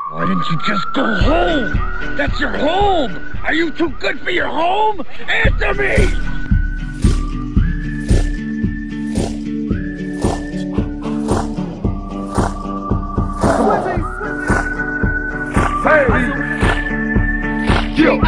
Why didn't you just go home? That's your home! Are you too good for your home? Answer me! Hey! Yo!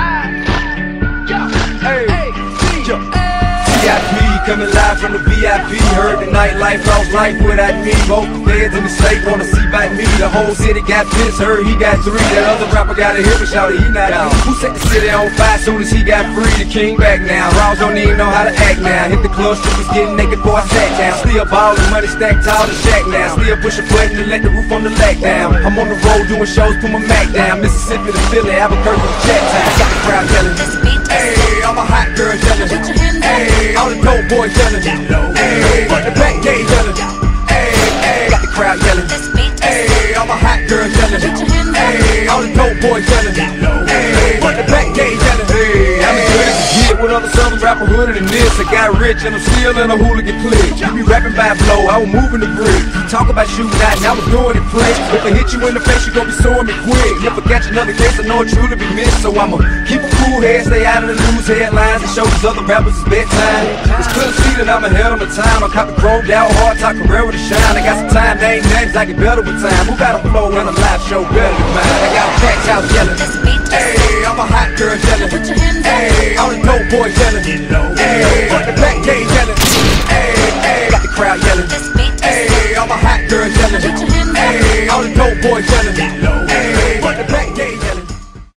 VIP, coming live from the VIP. Heard the nightlife, lost life without me. Both the feds in the state wanna see by me. The whole city got pissed, heard he got 3. That other rapper got a hit, but shouted he not out. Who set the city on fire soon as he got free? The king back now. Raws don't even know how to act now. Hit the club, strippers getting naked before I sat down. Still ballin', money stacked tall to shack now. Still push a button to let the roof on the lag down. I'm on the road doing shows, put my Mac down. Mississippi to Philly, Albuquerque to Jack Town. Got the crowd yelling, hey, all my hot girls yelling, hey, all the dope boys yelling, hey, but the back gate yelling, hey, hey, got the crowd yelling, hey, all my hot girls yelling, hey, all the dope boys yelling, hey, but the back gate yelling, hey, I'm as good as a kid with other southern rapper hooded than this. I got rich and I'm still in a hooligan clique. You be rapping by blow, I was moving the brick. You talk about shooting out and I was doing it quick. If I hit you in the face, you gon' be suing me quick. If I catch another case, I know it truly be missed. So I'ma keep a cool head, stay out of the news headlines, and show these other rappers it's bedtime. It's clear to see that I'm ahead of my time. I caught the chromed out, hard top career with a shine. I got some time, they ain't names, I get better with time. Who got a flow and a live show better than mine? I got a packed house yelling, hey, all my hot girls yelling, hey, all the dope boys yelling, hey, but the back gate yelling, hey, hey, got the crowd yelling, hey, all my hot girls yelling, hey, all the dope boys yelling.